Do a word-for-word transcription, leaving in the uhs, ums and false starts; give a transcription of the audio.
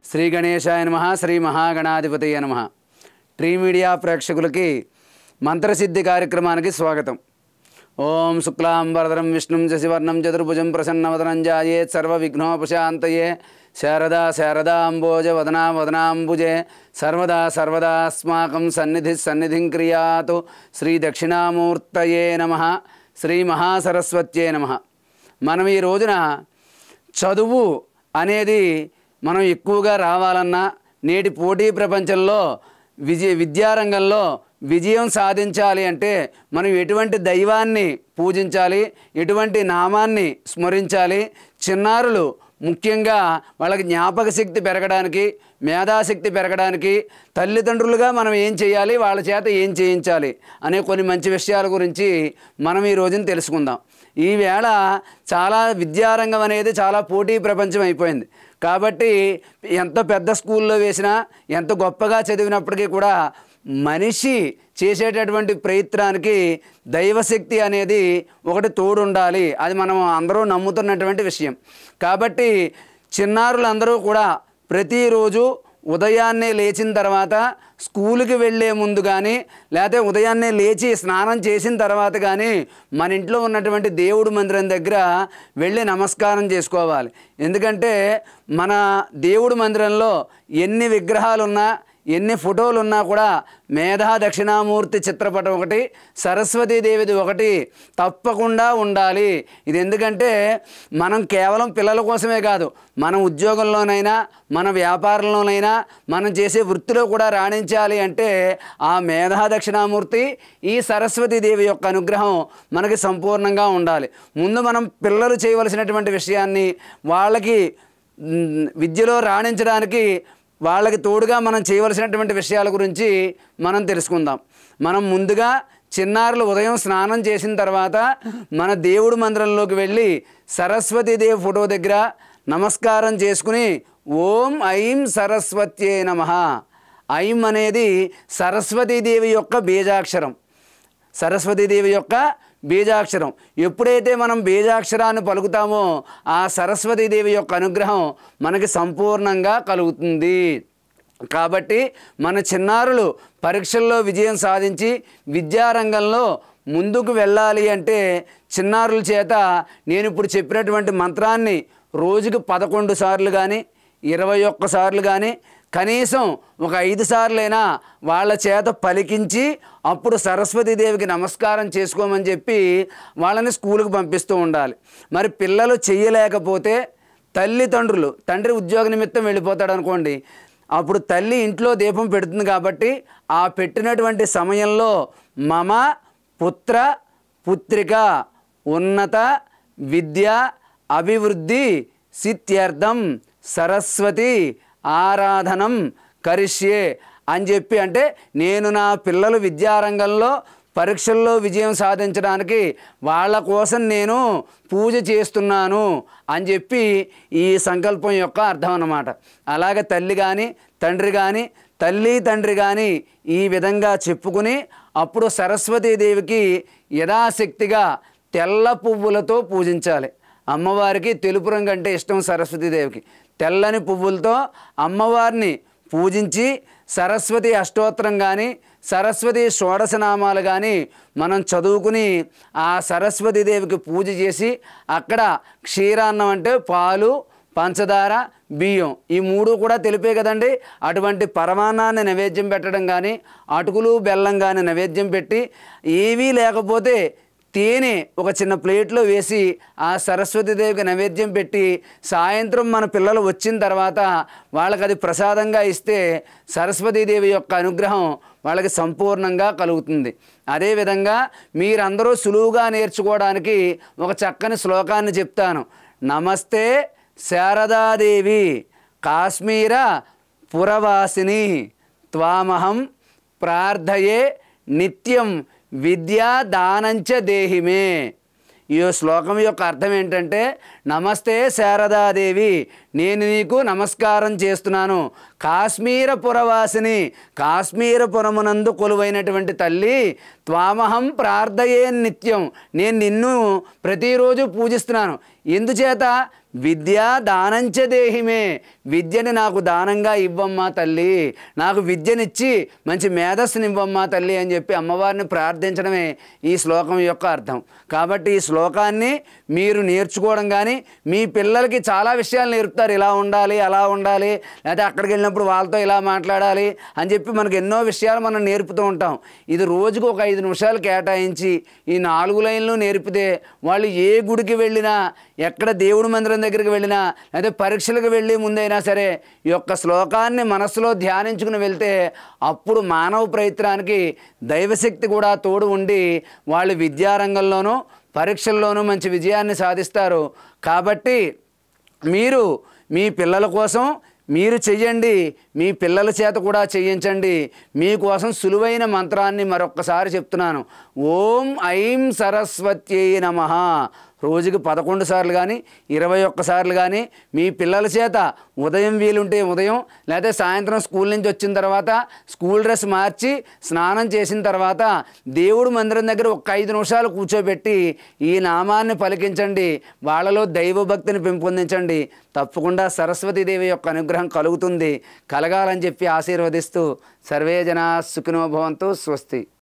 శ్రీ గణేశాయ నమః. శ్రీ మహాగణాధిపతయ నమః. ట్రీ మీడియా ప్రేక్షకులకి మంత్రసిద్ధి కార్యక్రమానికి స్వాగతం. ఓం శుక్లాంబరధరం విష్ణుం శశివర్ణం చతుర్భుజం ప్రసన్నవదనం ధ్యాయేత్ సర్వవిఘ్నోపశాంతయే శారదా శారదాంబోజ వదనా వదనాంబుజే సర్వదా సర్వదాస్మాకం సన్నిధి సన్నిధిం క్రియాతు. శ్రీ దక్షిణామూర్తయే నమః. శ్రీ మహాసరస్వత్యే నమః. మనం ఈ రోజున చదువు అనేది మనం ఎక్కువగా రావాలన్నా, నేటి పోటీ ప్రపంచంలో విజయ విద్యారంగంలో విజయం సాధించాలి అంటే మనం ఎటువంటి దైవాన్ని పూజించాలి, ఎటువంటి నామాన్ని స్మరించాలి. చిన్నారులు ముఖ్యంగా వాళ్ళకి జ్ఞాపక శక్తి పెరగడానికి, మేధాశక్తి పెరగడానికి తల్లిదండ్రులుగా మనం ఏం చేయాలి, వాళ్ళ చేత ఏం చేయించాలి అనే కొన్ని మంచి విషయాల గురించి మనం ఈ రోజున తెలుసుకుందాం. ఈవేళ చాలా విద్యారంగం అనేది చాలా పోటీ ప్రపంచం అయిపోయింది. కాబట్టి ఎంత పెద్ద స్కూల్లో వేసినా, ఎంత గొప్పగా చదివినప్పటికీ కూడా మనిషి చేసేటటువంటి ప్రయత్నానికి దైవశక్తి అనేది ఒకటి తోడుండాలి. అది మనం అందరూ నమ్ముతున్నటువంటి విషయం. కాబట్టి చిన్నారులందరూ కూడా ప్రతిరోజు ఉదయాన్నే లేచిన తర్వాత స్కూల్కి వెళ్ళే ముందు కానీ, లేకపోతే ఉదయాన్నే లేచి స్నానం చేసిన తర్వాత కానీ మన ఇంట్లో ఉన్నటువంటి దేవుడి మందిరం దగ్గర వెళ్ళి నమస్కారం చేసుకోవాలి. ఎందుకంటే మన దేవుడి మందిరంలో ఎన్ని విగ్రహాలు ఉన్నా, ఎన్ని ఫోటోలు ఉన్నా కూడా మేధా దక్షిణామూర్తి చిత్రపటం ఒకటి, సరస్వతీదేవిది ఒకటి తప్పకుండా ఉండాలి. ఇది ఎందుకంటే మనం కేవలం పిల్లల కోసమే కాదు, మన ఉద్యోగంలోనైనా, మన వ్యాపారంలోనైనా, మనం చేసే వృత్తిలో కూడా రాణించాలి అంటే ఆ మేధా దక్షిణామూర్తి, ఈ సరస్వతీదేవి యొక్క అనుగ్రహం మనకి సంపూర్ణంగా ఉండాలి. ముందు మనం పిల్లలు చేయవలసినటువంటి విషయాన్ని, వాళ్ళకి విద్యలో రాణించడానికి వాళ్ళకి తోడుగా మనం చేయవలసినటువంటి విషయాల గురించి మనం తెలుసుకుందాం. మనం ముందుగా చిన్నారులు ఉదయం స్నానం చేసిన తర్వాత మన దేవుడి మందిరంలోకి వెళ్ళి సరస్వతీదేవి ఫోటో దగ్గర నమస్కారం చేసుకుని ఓం ఐం సరస్వత్యే నమః. ఐం అనేది సరస్వతీదేవి యొక్క బీజాక్షరం. సరస్వతీదేవి యొక్క బీజాక్షరం. ఎప్పుడైతే మనం బీజాక్షరాన్ని పలుకుతామో ఆ సరస్వతీదేవి యొక్క అనుగ్రహం మనకి సంపూర్ణంగా కలుగుతుంది. కాబట్టి మన చిన్నారులు పరీక్షల్లో విజయం సాధించి విద్యారంగంలో ముందుకు వెళ్ళాలి అంటే చిన్నారుల చేత నేను ఇప్పుడు చెప్పినటువంటి మంత్రాన్ని రోజుకి పదకొండు సార్లు కానీ, ఇరవై ఒక్క సార్లు కానీ, కనీసం ఒక ఐదు సార్లైనా వాళ్ళ చేత పలికించి అప్పుడు సరస్వతీదేవికి నమస్కారం చేసుకోమని చెప్పి వాళ్ళని స్కూల్కి పంపిస్తూ ఉండాలి. మరి పిల్లలు చెయ్యలేకపోతే తల్లిదండ్రులు, తండ్రి ఉద్యోగ నిమిత్తం వెళ్ళిపోతాడు అనుకోండి, అప్పుడు తల్లి ఇంట్లో దీపం పెడుతుంది. కాబట్టి ఆ పెట్టినటువంటి సమయంలో మమ పుత్ర పుత్రిక ఉన్నత విద్య అభివృద్ధి సిద్ధ్యర్థం సరస్వతి ఆరాధనం కరిష్యే అని చెప్పి, అంటే నేను నా పిల్లలు విద్యారంగంలో పరీక్షల్లో విజయం సాధించడానికి వాళ్ళ కోసం నేను పూజ చేస్తున్నాను అని చెప్పి ఈ సంకల్పం యొక్క అర్థం అన్నమాట. అలాగే తల్లి కానీ, తండ్రి కానీ, తల్లి తండ్రి కానీ ఈ విధంగా చెప్పుకుని అప్పుడు సరస్వతీదేవికి యథాశక్తిగా తెల్ల పువ్వులతో పూజించాలి. అమ్మవారికి తెలుపు రంగు అంటే ఇష్టం, సరస్వతీదేవికి తెల్లని పువ్వులతో అమ్మవారిని పూజించి సరస్వతి అష్టోత్తరం కానీ, సరస్వతి షోడశనామాలు కానీ మనం చదువుకుని ఆ సరస్వతీదేవికి పూజ చేసి అక్కడ క్షీరాన్నం అంటే పాలు, పంచదార, బియ్యం ఈ మూడు కూడా తెలిపే కదండి. అటువంటి పరమాన్నాన్ని నైవేద్యం పెట్టడం కానీ, అటుకులు బెల్లం కానీ నైవేద్యం పెట్టి, ఏవీ లేకపోతే తేనె ఒక చిన్న ప్లేట్లో వేసి ఆ సరస్వతీదేవికి నైవేద్యం పెట్టి సాయంత్రం మన పిల్లలు వచ్చిన తర్వాత వాళ్ళకి అది ప్రసాదంగా ఇస్తే సరస్వతీదేవి యొక్క అనుగ్రహం వాళ్ళకి సంపూర్ణంగా కలుగుతుంది. అదేవిధంగా మీరందరూ సులువుగా నేర్చుకోవడానికి ఒక చక్కని శ్లోకాన్ని చెప్తాను. నమస్తే శారదాదేవి కాశ్మీర పురవాసిని త్వామహం ప్రార్థయే నిత్యం విద్యా దానంచ దేహిమే. ఈ శ్లోకం యొక్క అర్థం ఏంటంటే, నమస్తే శారదాదేవి, నేను నీకు నమస్కారం చేస్తున్నాను. కాశ్మీర పురవాసిని, కాశ్మీరపురమునందు కొలువైనటువంటి తల్లి, త్వామహం ప్రార్థయే నిత్యం, నేను నిన్ను ప్రతిరోజు పూజిస్తున్నాను. ఎందుచేత విద్య దానంచ దేహిమే, విద్యని నాకు దానంగా ఇవ్వమ్మా తల్లి, నాకు విద్యనిచ్చి మంచి మేధస్సుని ఇవ్వమ్మా తల్లి అని చెప్పి అమ్మవారిని ప్రార్థించడమే ఈ శ్లోకం యొక్క అర్థం. కాబట్టి ఈ శ్లోకాన్ని మీరు నేర్చుకోవడం కానీ మీ పిల్లలకి చాలా విషయాలు నేర్పుతారు. ఇలా ఉండాలి, అలా ఉండాలి, లేకపోతే అక్కడికి వెళ్ళినప్పుడు వాళ్ళతో ఇలా మాట్లాడాలి అని చెప్పి మనకు ఎన్నో విషయాలు మనం నేర్పుతూ ఉంటాం. ఇది రోజుకు ఒక ఐదు నిమిషాలు కేటాయించి ఈ నాలుగు లైన్లు నేర్పితే వాళ్ళు ఏ గుడికి వెళ్ళినా, ఎక్కడ దేవుడి మందిరం దగ్గరికి వెళ్ళినా, లేదా పరీక్షలకు వెళ్ళి ముందైనా సరే ఈ యొక్క శ్లోకాన్ని మనస్సులో ధ్యానించుకుని వెళ్తే అప్పుడు మానవ ప్రయత్నానికి దైవశక్తి కూడా తోడు ఉండి వాళ్ళు విద్యారంగంలోనూ పరీక్షల్లోనూ మంచి విజయాన్ని సాధిస్తారు. కాబట్టి మీరు మీ పిల్లల కోసం మీరు చెయ్యండి, మీ పిల్లల చేత కూడా చేయించండి. మీకోసం సులువైన మంత్రాన్ని మరొక్కసారి చెప్తున్నాను. ఓం ఐం సరస్వత్యై నమః. రోజుకి పదకొండు సార్లు కానీ ఇరవై ఒక్కసార్లు కానీ మీ పిల్లల చేత ఉదయం వీలుంటే ఉదయం, లేదా సాయంత్రం స్కూల్ నుంచి వచ్చిన తర్వాత స్కూల్ డ్రెస్ మార్చి స్నానం చేసిన తర్వాత దేవుడు మందిరం దగ్గర ఒక ఐదు నిమిషాలు కూర్చోబెట్టి ఈ నామాన్ని పలికించండి. వాళ్ళలో దైవభక్తిని పెంపొందించండి. తప్పకుండా సరస్వతీదేవి యొక్క అనుగ్రహం కలుగుతుంది. కలగాలని చెప్పి ఆశీర్వదిస్తూ సర్వే జనా సుఖినో భవంతు. స్వస్తి.